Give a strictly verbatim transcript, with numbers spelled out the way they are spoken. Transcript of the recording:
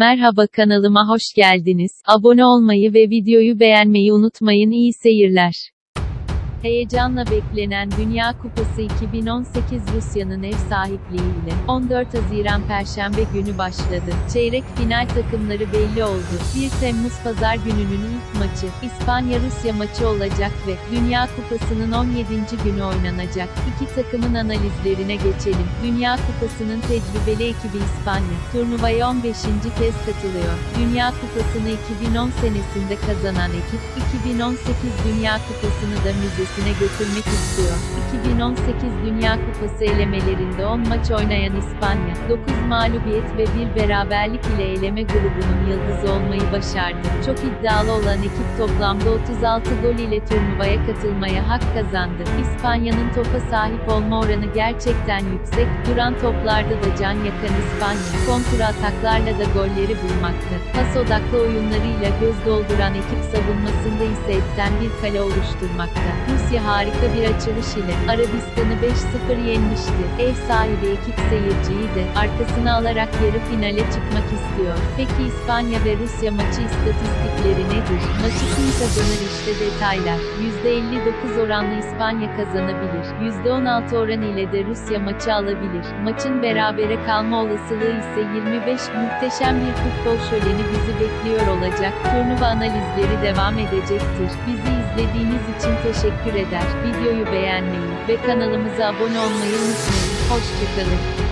Merhaba, kanalıma hoş geldiniz. Abone olmayı ve videoyu beğenmeyi unutmayın. İyi seyirler. Heyecanla beklenen Dünya Kupası iki bin on sekiz Rusya'nın ev sahipliğiyle on dört Haziran Perşembe günü başladı. Çeyrek final takımları belli oldu. bir Temmuz Pazar gününün ilk maçı İspanya-Rusya maçı olacak ve Dünya Kupası'nın on yedinci günü oynanacak. İki takımın analizlerine geçelim. Dünya Kupası'nın tecrübeli ekibi İspanya, turnuvaya on beşinci kez katılıyor. Dünya Kupası'nı iki bin on senesinde kazanan ekip, iki bin on sekiz Dünya Kupası'nı da müzesine götürmek istiyor. iki bin on sekiz Dünya Kupası elemelerinde on maç oynayan İspanya, dokuz mağlubiyet ve bir beraberlik ile eleme grubunun yıldızı olmayı başardı. Çok iddialı olan ekip toplamda otuz altı gol ile turnuvaya katılmaya hak kazandı. İspanya'nın topa sahip olma oranı gerçekten yüksek, duran toplarda da can yakan İspanya, kontra ataklarla da golleri bulmakta. Pas odaklı oyunlarıyla göz dolduran ekip savunmasında ise etten bir kale oluşturmakta. Rusya harika bir açılış ile Arabistan'ı beş sıfır yenmişti. Ev sahibi ekip seyirciyi de arkasına alarak yarı finale çıkmak istiyor. Peki İspanya ve Rusya maçı istatistikleri nedir? Maçı kim kazanır? İşte detaylar. yüzde elli dokuz oranlı İspanya kazanabilir. yüzde on altı oran ile de Rusya maçı alabilir. Maçın berabere kalma olasılığı ise yirmi beş. Muhteşem bir futbol şöleni bizi bekliyor olacak. Turnuva analizleri devam edecektir. Bizi izlediğiniz için teşekkür eder. Videoyu beğenmeyi ve kanalımıza abone olmayı unutmayın. Hoşçakalın.